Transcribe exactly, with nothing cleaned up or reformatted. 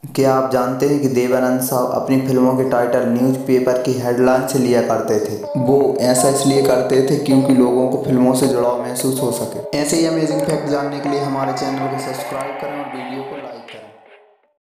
क्या आप जानते हैं कि देवानंद साहब अपनी फिल्मों के टाइटल न्यूज़पेपर की हेडलाइन से लिया करते थे। वो ऐसा इसलिए करते थे क्योंकि लोगों को फिल्मों से जुड़ाव महसूस हो सके। ऐसे ही अमेजिंग फैक्ट जानने के लिए हमारे चैनल को सब्सक्राइब करें और वीडियो को लाइक करें।